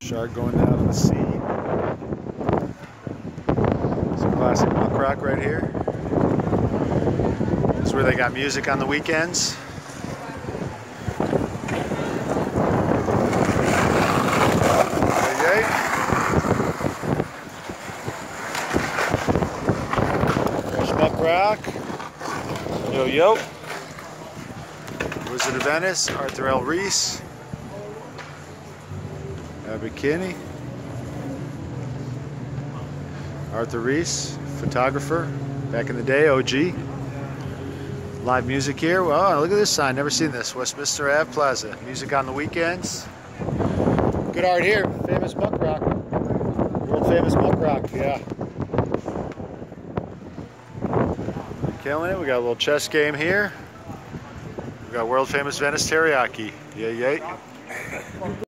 Shark going down on the sea. Some classic muck rock right here. This is where they got music on the weekends. There's Muck Rock. Yo yo. Wizard of Venice, Arthur L. Reese. Bikini. Arthur Reese, photographer, back in the day, OG. Live music here. Well, look at this sign. Never seen this. Westminster Ave Plaza. Music on the weekends. Good art here. Famous Muck Rock. World famous Muck Rock. Yeah. Killing it. We got a little chess game here. We got world famous Venice teriyaki. Yay, yay.